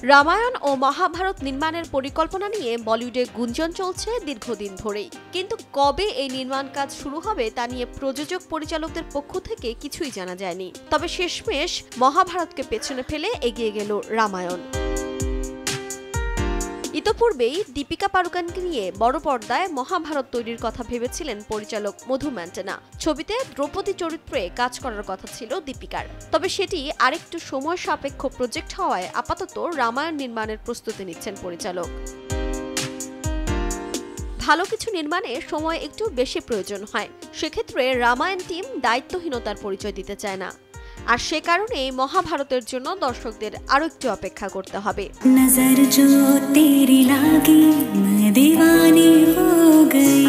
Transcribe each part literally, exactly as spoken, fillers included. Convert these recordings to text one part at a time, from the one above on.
রামায়ণ ও মহাভারত নির্মাণের পরিকল্পনা নিয়ে বলিউডে গুঞ্জন চলছে দীর্ঘদিন ধরেই, কিন্তু কবে এই নির্মাণ কাজ শুরু হবে তা নিয়ে প্রযোজক পরিচালকদের পক্ষ থেকে কিছুই জানা যায়নি। তবে শেষমেশ মহাভারতকে পেছনে ফেলে এগিয়ে গেল রামায়ণ। ইতোপূর্বেই দীপিকা পাড়ুকোনকে নিয়ে বড় পর্দায় মহাভারত তৈরির কথা ভেবেছিলেন পরিচালক মধু ম্যান্টেনা। ছবিতে দ্রৌপদী চরিত্রে কাজ করার কথা ছিল দীপিকার, তবে সেটি আরেকটু সময় সাপেক্ষ প্রজেক্ট হওয়ায় আপাতত রামায়ণ নির্মাণের প্রস্তুতি নিচ্ছেন পরিচালক। ভালো কিছু নির্মাণে সময় একটু বেশি প্রয়োজন হয়, সেক্ষেত্রে রামায়ণ টিম দায়িত্বহীনতার পরিচয় দিতে চায় না, আর সে কারণে মহাভারতের জন্য দর্শকদের আরো একটু অপেক্ষা করতে হবে। নজর জো তেরি লাগি मैं दीवानी हो गई।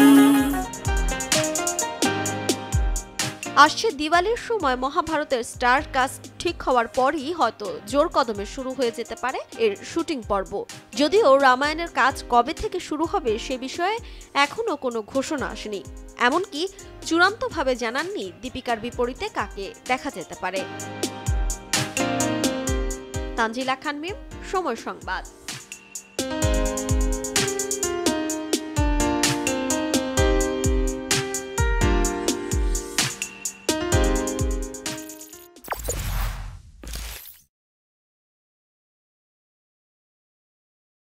আসছে দিওয়ালির সময় মহাভারতের স্টার কাস্ট ঠিক হওয়ার পরই হয়তো জোর কদমে শুরু হয়ে যেতে পারে এর শুটিং পর্ব। যদিও রামায়ণের কাজ কবে থেকে শুরু হবে সে বিষয়ে এখনো কোনো ঘোষণা আসেনি, এমনকি চূড়ান্তভাবে জানাননি দীপিকার বিপরীতে কাকে দেখা যেতে পারে। তানজিলা খান মিম, সময় সংবাদ।